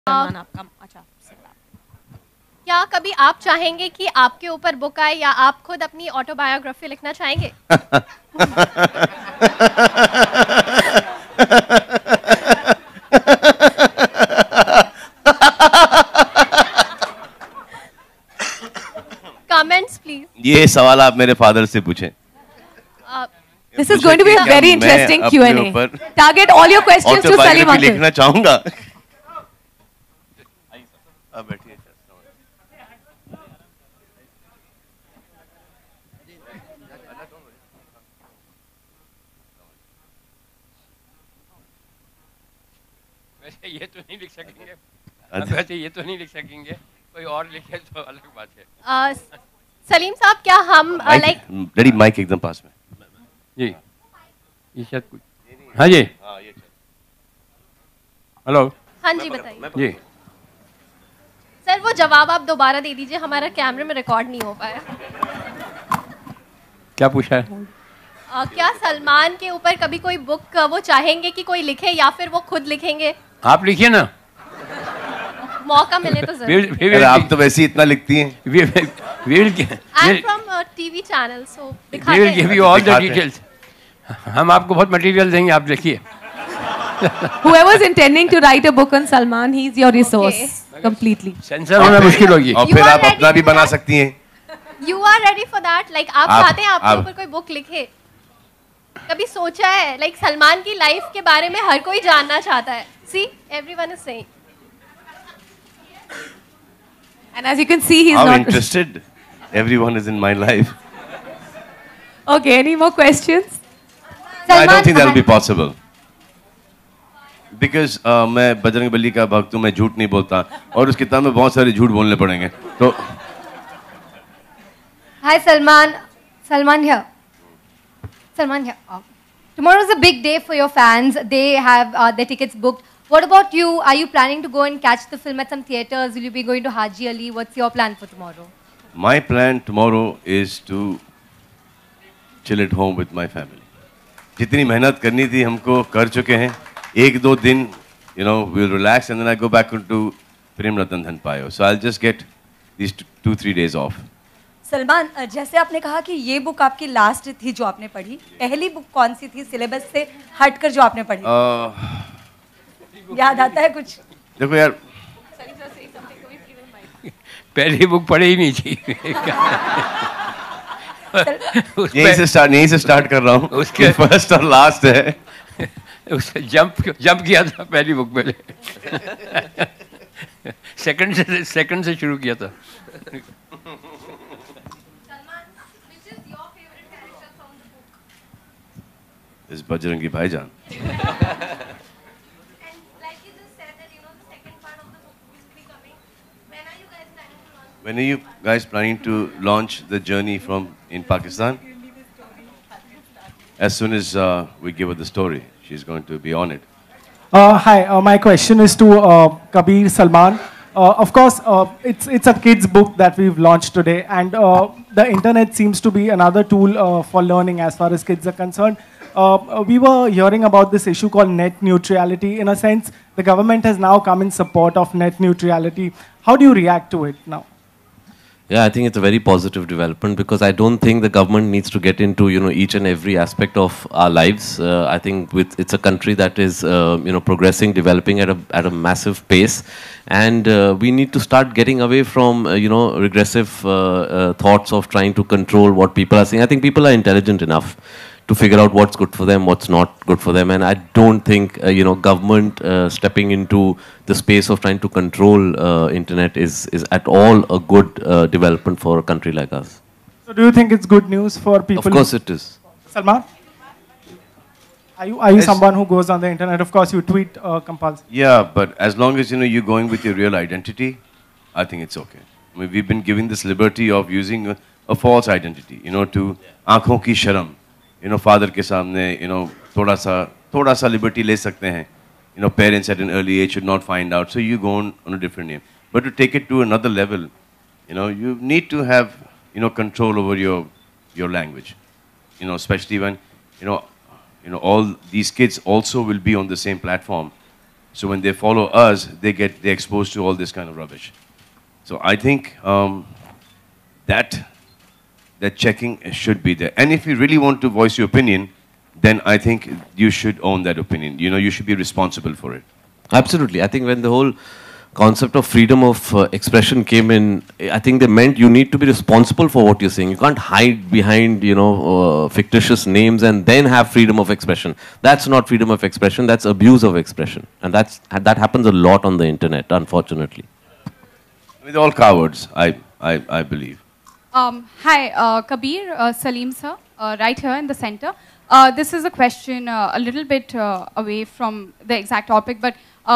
सलमान आपका अच्छा क्या कभी आप चाहेंगे कि आपके ऊपर बुक आए या आप खुद अपनी ऑटोबायोग्राफी लिखना चाहेंगे? Comments please. ये सवाल आप मेरे फादर से पूछें. This is going to be a very interesting Q&A. Target all your questions to Salim uncle. लिखना चाहूंगा. अब बैठिए. ये तो नहीं लिख सकेंगे. वैसे ये तो नहीं लिख सकेंगे. कोई और लिखे तो अलग बात है. सलीम साहब, क्या हम लाइक डैडी माइक एकदम पास में. जी ये शायद कुछ. हाँ जी. हेलो. हाँ जी बताइए. जी सर वो जवाब आप दोबारा दे दीजिए, हमारा कैमरे में रिकॉर्ड नहीं हो पाया. क्या पूछा है? क्या सलमान के ऊपर कभी कोई बुक वो चाहेंगे कि कोई लिखे या फिर वो खुद लिखेंगे? आप लिखिए ना. मौका मिले तो जरूर. अरे आप तो वैसे ही इतना लिखती हैं. I am from TV channel so we will give you all the details. हम आपको बहुत मटेरियल देंगे, आप लिखिए. Whoever is intending to write a book on Salman, he is your resource completely. Censor होना मुश्किल होगी. और फिर आप अपना भी बना सकती हैं. You are ready for that? Like आप चाहते हैं आपके ऊपर कोई बुक लिखे? कभी सोचा है? Like सलमान की लाइफ के बारे में हर कोई जानना चाहता है. See, everyone is saying. And as you can see, he's How not interested everyone is in my life. Okay, any more questions? I don't think that will be possible. Because मैं बजरंग बली का भक्त हूँ, मैं झूठ नहीं बोलता और उस किताब में बहुत सारे झूठ बोलने पड़ेंगे. तो Hi Salman, Salman here. Salman here. Tomorrow is a big day for your fans. They have their tickets booked. What about you? Are you planning to go and catch the film at some theaters? Will you be going to Haji Ali? What's your plan for tomorrow? my plan tomorrow is to chill at home with my family. जितनी मेहनत करनी थी हमको कर चुके हैं. एक दो दिन, you know, we'll relax and then I go back into Prem Ratan Dhan Payo. So I'll just get these 2-3 days off. Salman, जैसे आपने कहा कि ये बुक आपकी लास्ट थी जो आपने पढ़ी, पहली बुक कौन सी थी सिलेबस से हटकर जो आपने पढ़ी? याद आता है कुछ? देखो यार, पहली बुक पढ़ी ही नहीं थी. यहीं से स्टार्ट कर रहा हूँ. उसके फर्स्ट और लास्ट है. उससे जंप किया था पहली बुक में. सेकंड से शुरू किया था. इस बजरंगी भाईजान. When are you guys planning to launch the journey from in Pakistan? As soon as we give her the story, she's going to be on it. Hi, my question is to Kabir Salman. Of course, it's a kids book that we've launched today, and the internet seems to be another tool for learning as far as kids are concerned. We were hearing about this issue called net neutrality. In a sense, the government has now come in support of net neutrality. How do you react to it now? Yeah, I think it's a very positive development because I don't think the government needs to get into each and every aspect of our lives. I think it's a country that is progressing, developing at a massive pace, and we need to start getting away from regressive thoughts of trying to control what people are saying. I think people are intelligent enough to figure out what's good for them, what's not good for them, and I don't think government stepping into the space of trying to control internet is at all a good development for a country like us. So do you think it's good news for people? Of course it is. Salman, are you someone who goes on the internet? Of course you tweet compulsory. Yeah, but as long as you're going with your real identity, I think it's okay. I mean, we've been given this liberty of using a false identity, to aankhon ki sharam. Father के सामने, थोड़ा सा liberty ले सकते हैं. Parents at an early age should not find out. So you go on a different name. But to take it to another level, you need to have, control over your language. Especially when, all these kids also will be on the same platform. So when they follow us, they're exposed to all this kind of rubbish. So I think that checking should be there. And if you really want to voice your opinion, then I think you should own that opinion. You know, you should be responsible for it. Absolutely. I think when the whole concept of freedom of expression came in, I think they meant you need to be responsible for what you're saying. You can't hide behind, you know, fictitious names and then have freedom of expression. That's not freedom of expression, that's abuse of expression. And that happens a lot on the internet, unfortunately. With all cowards, I believe. Hi, Kabir, Salim sir, right here in the center. This is a question a little bit away from the exact topic, but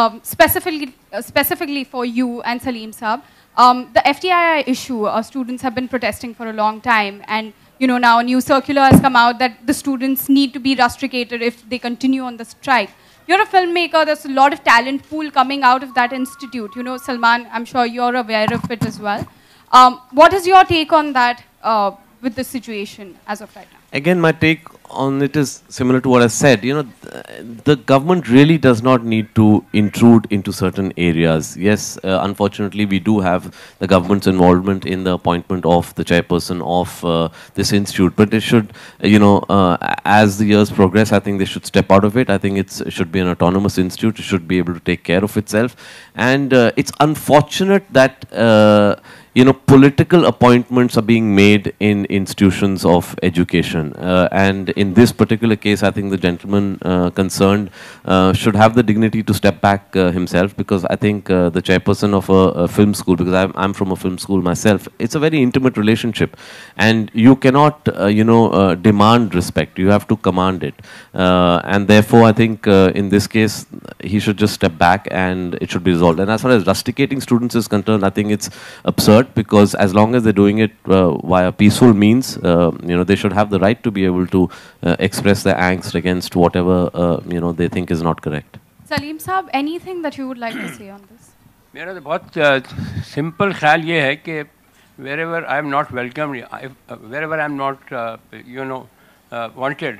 specifically for you and Salim sir. The FTII issue, students have been protesting for a long time, and you know now a new circular has come out that the students need to be rusticated if they continue on the strike. You're a filmmaker, there's a lot of talent pool coming out of that institute. You know, Salman, I'm sure you're aware of it as well. What is your take on that with the situation as of right now? Again, my take on it is similar to what I said. You know, the government really does not need to intrude into certain areas. Yes, unfortunately, we do have the government's involvement in the appointment of the chairperson of this institute. But it should, you know, as the years progress, I think they should step out of it. I think it should be an autonomous institute. It should be able to take care of itself. And it's unfortunate that you know, political appointments are being made in institutions of education. And in this particular case, I think the gentleman concerned should have the dignity to step back himself, because I think the chairperson of a film school, because I'm from a film school myself, it's a very intimate relationship. And you cannot, you know, demand respect. You have to command it. And therefore, I think in this case, he should just step back and it should be resolved. And as far as rusticating students is concerned, I think it's absurd, because as long as they're doing it via peaceful means, you know, they should have the right to be able to express their angst against whatever you know, they think is not correct. Salim Saab, anything that you would like to say on this? मेरा तो बहुत simple ख्याल ये है कि wherever I am not welcome, wherever I am not you know wanted,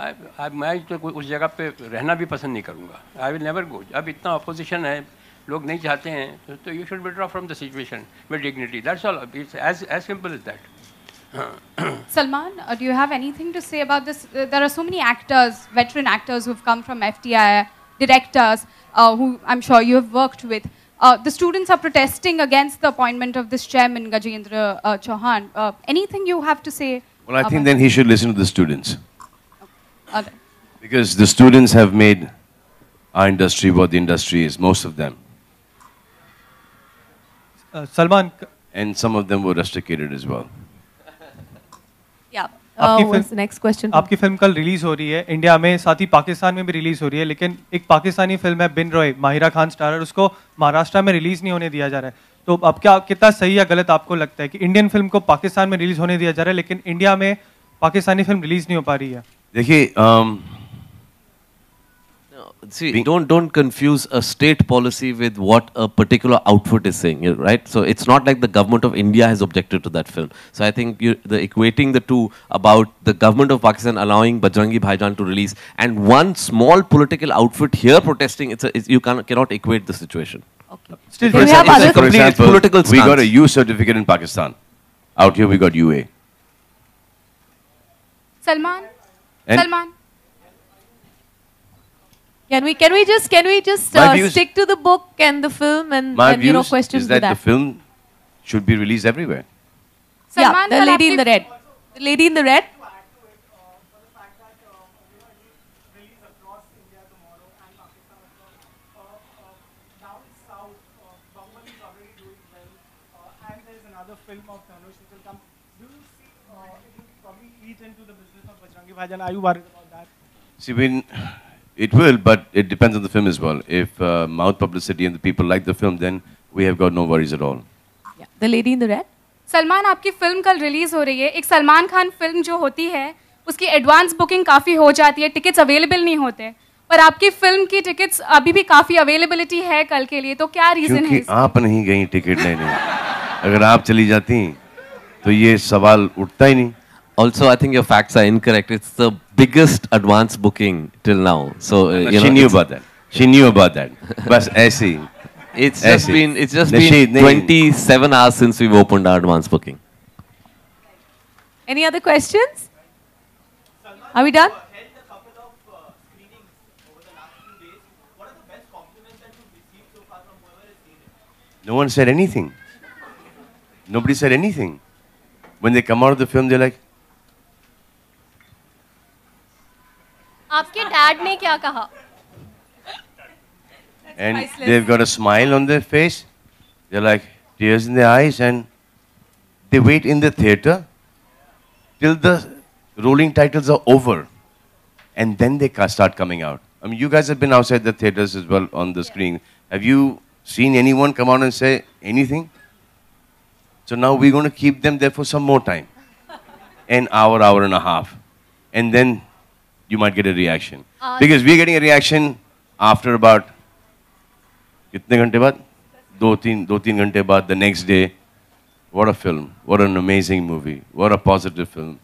मैं तो उस जगह पे रहना भी पसंद नहीं करूँगा. I will never go. अब इतना opposition है, लोग नहीं चाहते हैं, तो you should withdraw from the situation with dignity. That's all. It's as simple as that. Salman, do you have anything to say about this? There are so many actors, veteran actors who've come from FTI, directors who I'm sure you have worked with. The students are protesting against the appointment of this chairman, Gajendra Chauhan. Anything you have to say? Well, I think then he should listen to the students. Okay. Because the students have made our industry what the industry is, most of them. Salman. And some of them were rusticated as well. Yeah. What's the next question? आपकी film कल release हो रही है India में, साथ ही पाकिस्तान में भी release हो रही है, लेकिन एक पाकिस्तानी फिल्म है बिन रॉय, माहिरा खान स्टारर, उसको महाराष्ट्र में रिलीज नहीं होने दिया जा रहा है. तो अब क्या कितना सही या गलत आपको लगता है कि इंडियन फिल्म को पाकिस्तान में रिलीज होने दिया जा रहा है लेकिन इंडिया में पाकिस्तानी फिल्म रिलीज नहीं हो पा रही है? देखिए, see, don't confuse a state policy with what a particular outfit is saying, right? So it's not like the government of India has objected to that film. So I think equating the two about the government of Pakistan allowing Bajrangi Bhaijaan to release and one small political outfit here protesting, you cannot equate the situation. Okay. Still, for example, we got a U certificate in Pakistan. Out here we got UA. Salman? And Salman? Can we just stick to the book and the film and you know, questions is that the film should be released everywhere. Salman, yeah, the lady in the red. The lady in the red. Are you worried about that? See, it will, but it depends on the film as well. If mouth publicity and the people like the film, then we have got no worries at all. Yeah. The lady in the red. Salman, आपकी film कल release हो रही है. एक Salman Khan film जो होती है उसकी एडवांस बुकिंग काफ़ी हो जाती है, टिकट्स अवेलेबल नहीं होते, पर आपकी फिल्म की टिकट्स अभी भी काफ़ी अवेलेबिलिटी है कल के लिए. तो क्या रीज़न है? क्योंकि आप नहीं गई टिकट लेने. अगर आप चली जाती तो ये सवाल उठता ही नहीं. Also, I think your facts are incorrect. It's the biggest advance booking till now. So she knew about that. She knew about that. Bas aise. It's just been 27 hours since we've opened our advance booking. Any other questions? Are we done? No one said anything. Nobody said anything. When they come out of the film, they're like, आपके dad ने क्या कहा? and they've got a smile on their face. They're like tears in their eyes, and they wait in the theater till the rolling titles are over, and then they start coming out. I mean, you guys have been outside the theaters as well on the screen. Have you seen anyone come out and say anything? So now we're going to keep them there for some more time, an hour, hour and a half, and then you might get a reaction. Because we're getting a reaction after about कितने घंटे बाद? दो तीन घंटे बाद, the next day. What a film! What an amazing movie! What a positive film!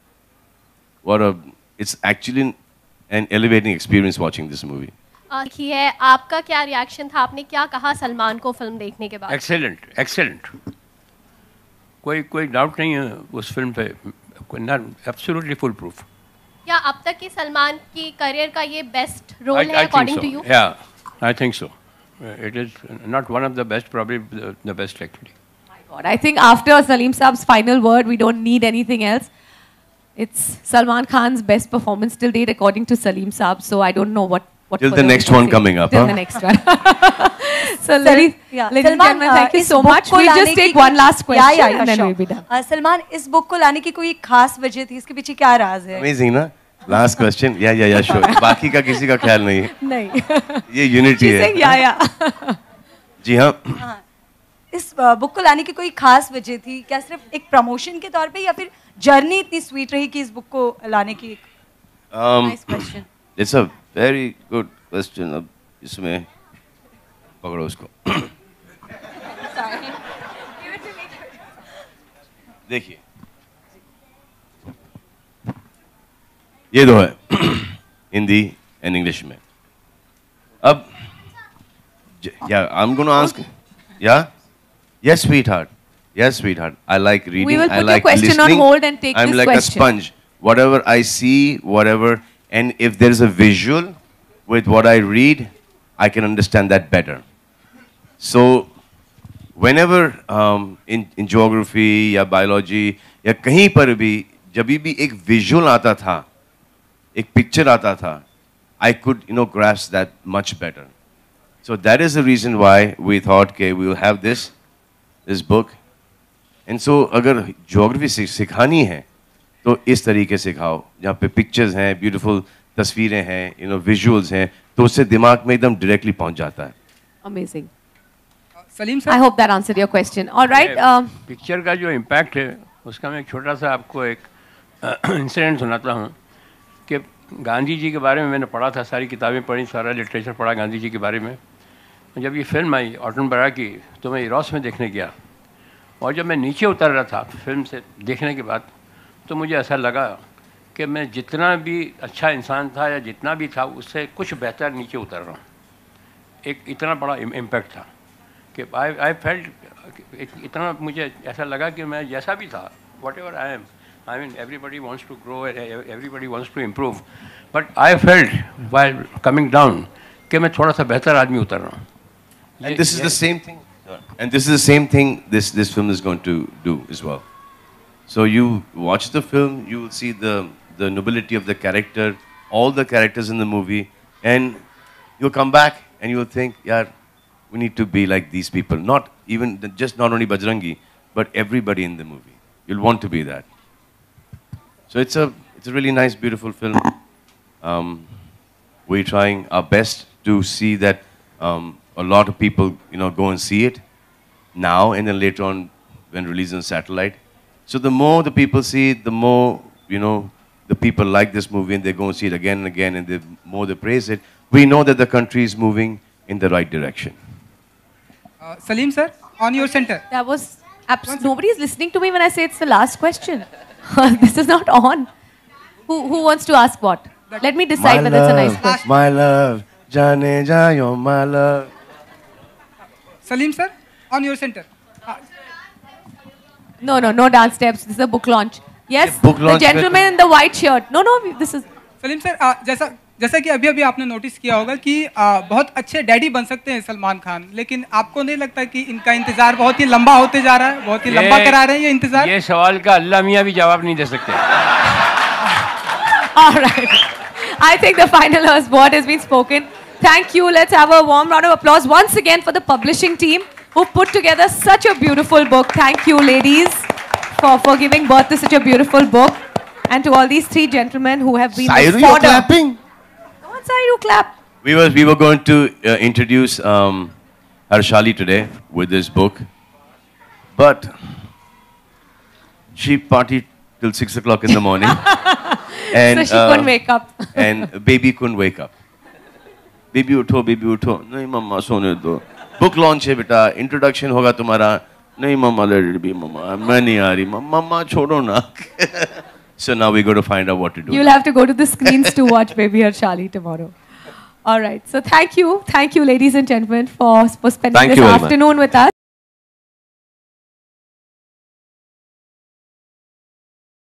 It's actually an elevating experience watching this movie. है आपका क्या रिएक्शन था? आपने क्या कहा सलमान को फिल्म देखने के बाद? एक्सेलेंट कोई डाउट नहीं है उस फिल्म पे, एब्सोल्युटली फुल प्रूफ। क्या अब तक की सलमान की करियर का ये बेस्ट रोल है अकॉर्डिंग टू यू? या I think so. It is not one of the best, probably the best actually. My God, I think after Salim Saab's final word, we don't need anything else. It's Salman Khan's best performance till date, according to Salim Saab. So I don't know what. Till the next one coming up. Till the next one. So, ladies and gentlemen, thank you so much. We'll just take one last question and then we'll be done. Salman, इस book को लाने की कोई खास वजह थी? इसके पीछे क्या राज है? Amazing, ना? Last question. Yeah, sure. बाकी का किसी का ख्याल नहीं है. नहीं. ये यूनिटी है. Yeah. जी हाँ. इस बुक को लाने की कोई खास वजह थी? क्या सिर्फ एक प्रमोशन के तौर पे या फिर जर्नी इतनी स्वीट रही कि इस बुक को लाने की? Nice question. It's a very good question. अब इसमें पकड़ो उसको. देखिए. ये दो है हिंदी एंड इंग्लिश में. अब I'm going to ask. Yes, sweetheart. I like reading. We will put I like your question listening. on hold and take I'm this like question. a sponge. Whatever I see, and if there is a visual with what I read, I can understand that better. So, whenever in geography या biology या कहीं पर भी जब भी एक visual आता था, एक picture आता था, I could grasp that much better. So that is the reason why we thought okay, we will have this book. And so अगर geography सिखानी है तो इस तरीके से सिखाओ जहाँ पे pictures हैं, beautiful तस्वीरें हैं, visuals हैं, तो उससे दिमाग में एकदम directly पहुँच जाता है. Amazing. Salim sir, I hope that answered your question. All right. Picture का जो इम्पैक्ट है उसका मैं एक छोटा सा आपको एक इंसिडेंट सुनाता हूँ कि गांधी जी के बारे में मैंने पढ़ा था, सारी किताबें पढ़ी, सारा लिटरेचर पढ़ा गांधी जी के बारे में. जब ये फिल्म आई ऑटनबरा की तो मैं इरोस में देखने गया और जब मैं नीचे उतर रहा था फिल्म से देखने के बाद तो मुझे ऐसा लगा कि मैं जितना भी अच्छा इंसान था या जितना भी था उससे कुछ बेहतर नीचे उतर रहा हूँ. एक इतना बड़ा इम्पैक्ट था कि आई फेल्ट इतना मुझे ऐसा लगा कि मैं जैसा भी था whatever I am, I mean everybody wants to grow, everybody wants to improve, but I felt while coming down कि मैं थोड़ा सा बेहतर आदमी उतर रहा हूँ. And this is the same thing. And this is the same thing this film is going to do as well. So you watch the film, you will see the nobility of the character, all the characters in the movie, and you'll come back and you'll think, yeah, we need to be like these people. Not only Bajrangi, but everybody in the movie. You'll want to be that. So it's a really nice, beautiful film. We're trying our best to see that a lot of people, go and see it now and then later on when released on satellite. So the more the people see it, the more, the people like this movie and they go and see it again and again, and the more they praise it. We know that the country is moving in the right direction. Salim sir, on your center. That was nobody is listening to me when I say it's the last question. This is not on. Who wants to ask what? Let me decide whether it's a nice question. My love, जाने जा you're my love. Salim sir, on your center. No dance steps. This is a book launch. Yes, book launch the gentleman in the white shirt. No, this is. Salim sir, जैसा कि अभी आपने notice किया होगा कि बहुत अच्छे डैडी बन सकते हैं सलमान खान, लेकिन आपको नहीं लगता कि इनका इंतजार बहुत ही लंबा होते जा रहा है, बहुत ही लंबा करा रहे हैं ये इंतजार? ये सवाल का अल्लाह मियां भी जवाब नहीं दे सकते. All right. I think the final word has been spoken. Thank you. Let's have a warm round of applause once again for the publishing team who put together such a beautiful book. Thank you, ladies, for giving birth to such a beautiful book. And to all these three gentlemen who have been Sairu, you're clapping? What Sairu clap? We were going to introduce Harshali today with this book, but she partied till 6 o'clock in the morning, and so she couldn't wake up. And baby couldn't wake up. Baby utho, nahi mama sone do. Book launch hai beta, introduction hoga tumhara. Nahi mama, let it be mama. मैं नहीं आ रही mama, छोड़ो ना. So now we got to find out what to do. You'll have to go to the screens to watch Baby Harshali tomorrow. All right. So thank you, ladies and gentlemen, for spending this afternoon with us.